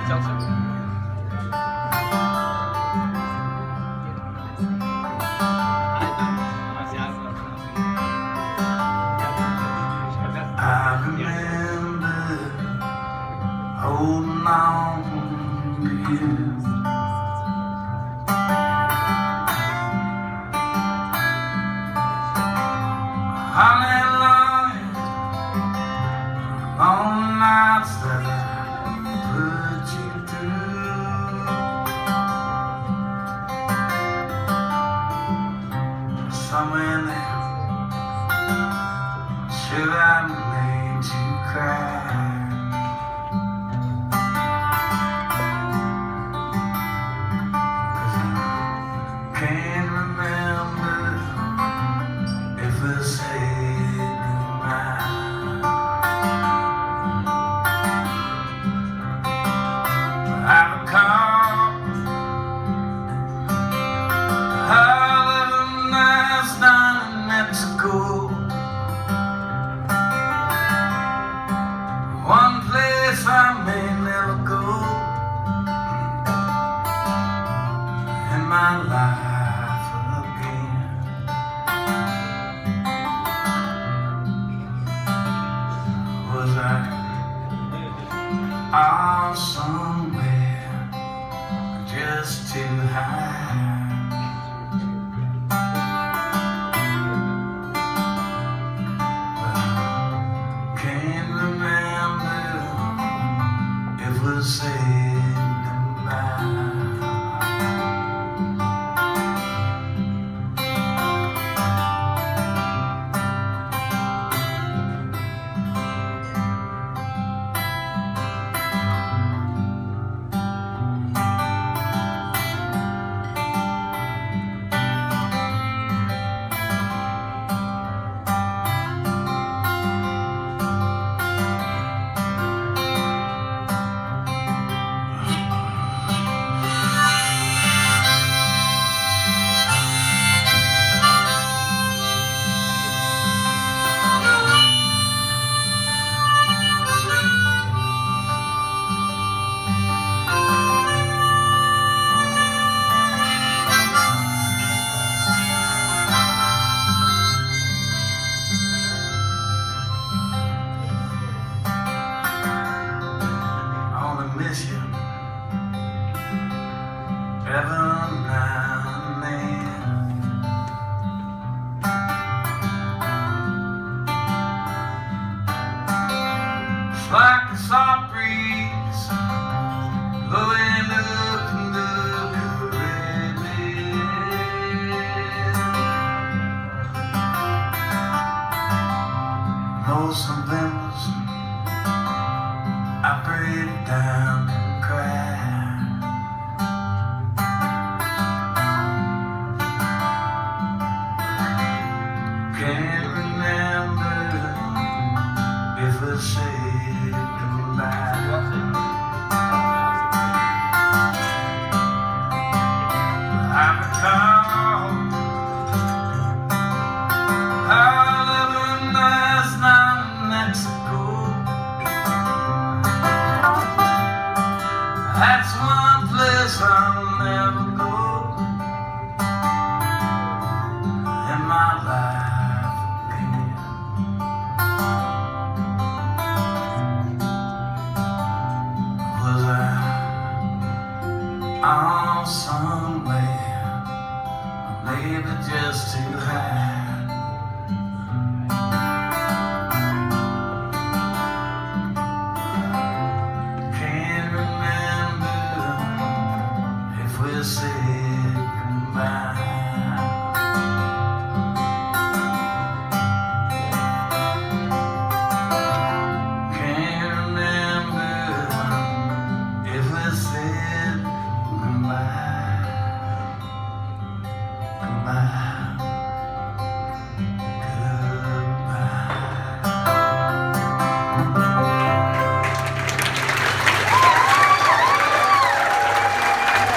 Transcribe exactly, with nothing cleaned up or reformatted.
holding on to you. Hallelujah, long nights that I put you through. Somewhere there, should I made you cry? Can't remember if we said goodbye. I recall all of the nights down in Mexico. One place I may never go in my life. Was I off somewhere just too high? Well, can't remember if we said goodbye. Miss you ever now and then. It's like a soft breeze blowing up in the Caribbean. Know something was I break down and cry. Can't remember if we said goodbye. I recall all of the nights down in Mexico. That's one place I'll never go in my life again. Was I on somewhere, maybe just too high?